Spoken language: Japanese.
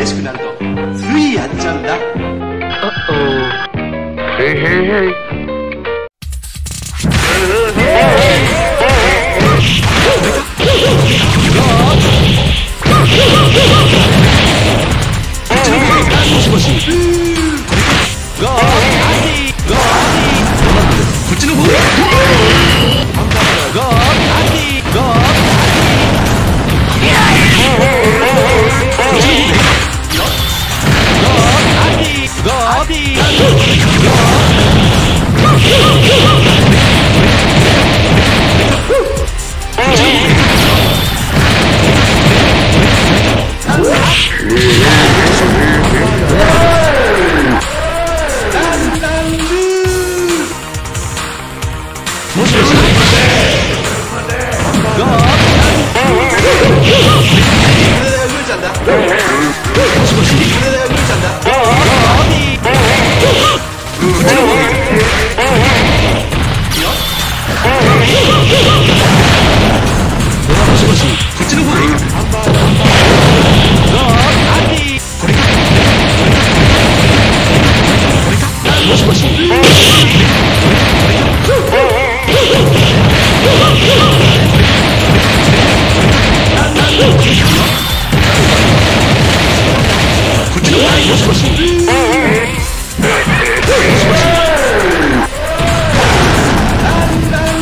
しくなるとついやっちゃうんだ。 へいへいへい。 もしもし。ゴーアンディゴーアンディ。こっちの方。ゴーアンディゴーアンディ。もしもし。こっちの方でいいか。もしもし。これか。